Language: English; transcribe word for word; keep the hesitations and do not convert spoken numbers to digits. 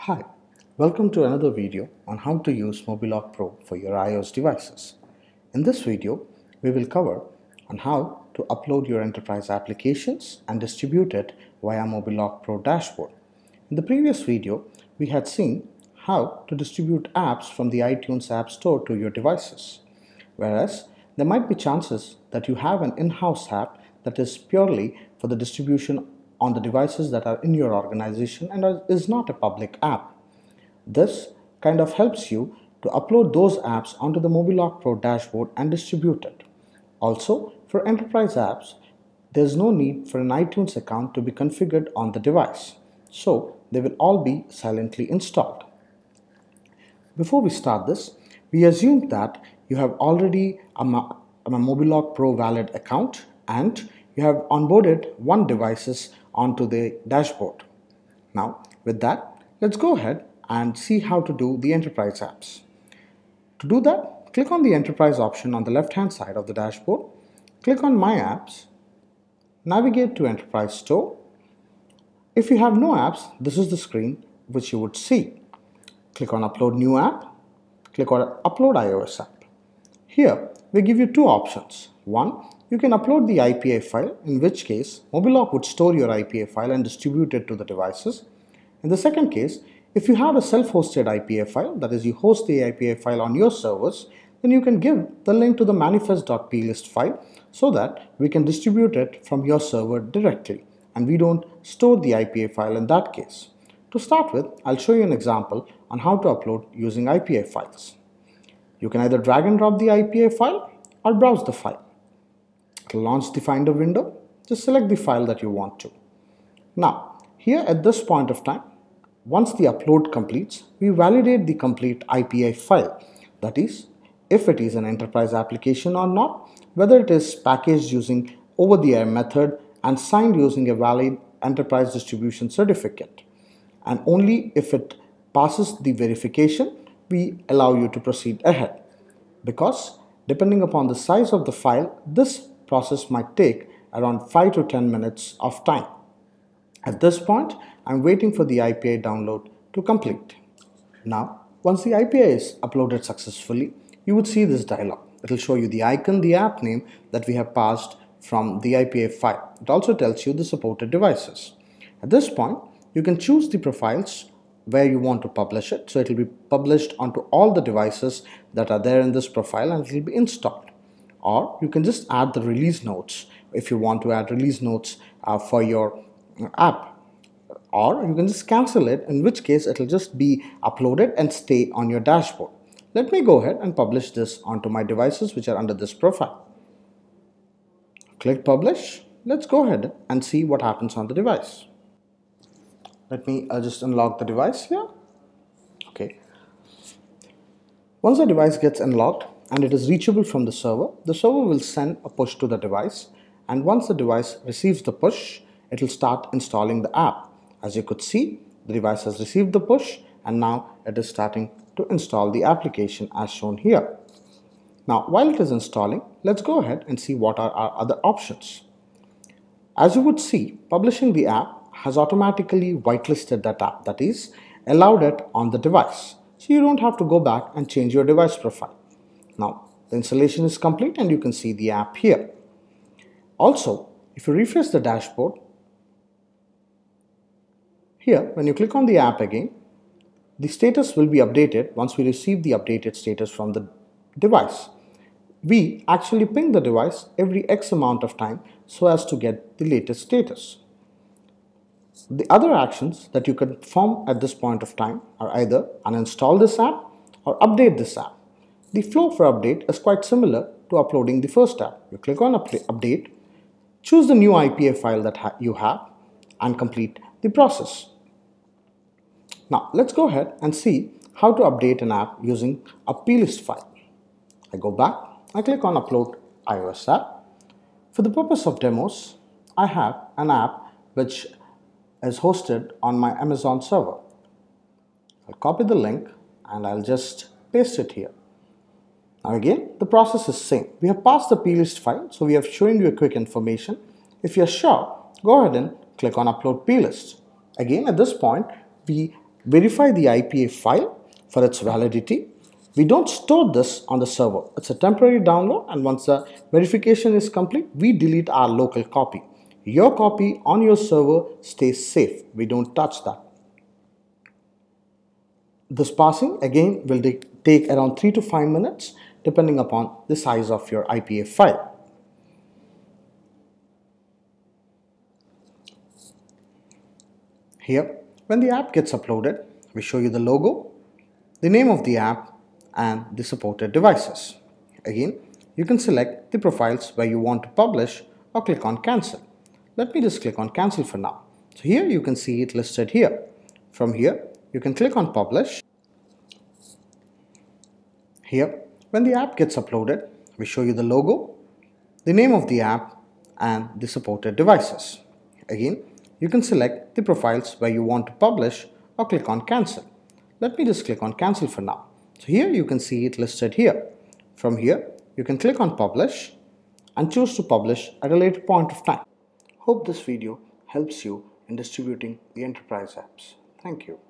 Hi, welcome to another video on how to use MobiLock Pro for your iOS devices. In this video, we will cover on how to upload your enterprise applications and distribute it via MobiLock Pro dashboard. In the previous video, we had seen how to distribute apps from the iTunes App Store to your devices, whereas there might be chances that you have an in-house app that is purely for the distribution on the devices that are in your organization and is not a public app. This kind of helps you to upload those apps onto the MobiLock Pro dashboard and distribute it. Also, for enterprise apps, there's no need for an iTunes account to be configured on the device, so they will all be silently installed. Before we start this, we assume that you have already a, a MobiLock Pro valid account and you have onboarded one devices onto the dashboard. Now, with that, let's go ahead and see how to do the enterprise apps. To do that, click on the enterprise option on the left-hand side of the dashboard. Click on My Apps, navigate to Enterprise Store. If you have no apps, this is the screen which you would see. Click on Upload New App. Click on Upload iOS App. Here, we give you two options. One, you can upload the I P A file, in which case MobiLock would store your I P A file and distribute it to the devices. In the second case, if you have a self-hosted I P A file, that is, you host the I P A file on your servers, then you can give the link to the manifest.plist file so that we can distribute it from your server directly, and we don't store the I P A file in that case. To start with, I'll show you an example on how to upload using I P A files. You can either drag and drop the I P A file or browse the file. To launch the Finder window, just select the file that you want to. Now, here at this point of time, once the upload completes, we validate the complete I P A file. That is, if it is an enterprise application or not, whether it is packaged using over-the-air method and signed using a valid enterprise distribution certificate. And only if it passes the verification, we allow you to proceed ahead. Because depending upon the size of the file, this process might take around five to ten minutes of time. At this point, I'm waiting for the I P A download to complete. Now, once the I P A is uploaded successfully, you would see this dialog. It will show you the icon, the app name that we have passed from the I P A file. It also tells you the supported devices. At this point, you can choose the profiles where you want to publish it. So it will be published onto all the devices that are there in this profile and it will be installed. Or you can just add the release notes if you want to add release notes uh, for your app. Or you can just cancel it, in which case it will just be uploaded and stay on your dashboard. Let me go ahead and publish this onto my devices which are under this profile. Click Publish. Let's go ahead and see what happens on the device. Let me uh, just unlock the device here. Okay. Once the device gets unlocked and it is reachable from the server, the server will send a push to the device, and once the device receives the push, it will start installing the app. As you could see, the device has received the push and now it is starting to install the application as shown here. Now, while it is installing, let's go ahead and see what are our other options. As you would see, publishing the app has automatically whitelisted that app, that is, allowed it on the device. So you don't have to go back and change your device profile. Now, the installation is complete and you can see the app here. Also, if you refresh the dashboard, here, when you click on the app again, the status will be updated once we receive the updated status from the device. We actually ping the device every X amount of time so as to get the latest status. The other actions that you can perform at this point of time are either uninstall this app or update this app. The flow for update is quite similar to uploading the first app. You click on Update, choose the new I P A file that ha you have, and complete the process. Now, let's go ahead and see how to update an app using a plist file. I go back, I click on Upload iOS App. For the purpose of demos, I have an app which is hosted on my Amazon server. I'll copy the link and I'll just paste it here. Now again, the process is same. We have passed the plist file, so we are showing you a quick information. If you're sure, go ahead and click on Upload plist. Again, at this point, we verify the I P A file for its validity. We don't store this on the server. It's a temporary download, and once the verification is complete, we delete our local copy. Your copy on your server stays safe. We don't touch that. This parsing again will take around three to five minutes depending upon the size of your I P A file. Here, when the app gets uploaded, we show you the logo, the name of the app, and the supported devices. Again, you can select the profiles where you want to publish or click on cancel. Let me just click on cancel for now. So here you can see it listed here. From here, you can click on publish. Here, when the app gets uploaded, we show you the logo, the name of the app, and the supported devices. Again, you can select the profiles where you want to publish or click on cancel. Let me just click on cancel for now. So here you can see it listed here. From here, you can click on publish and choose to publish at a later point of time. Hope this video helps you in distributing the enterprise apps. Thank you.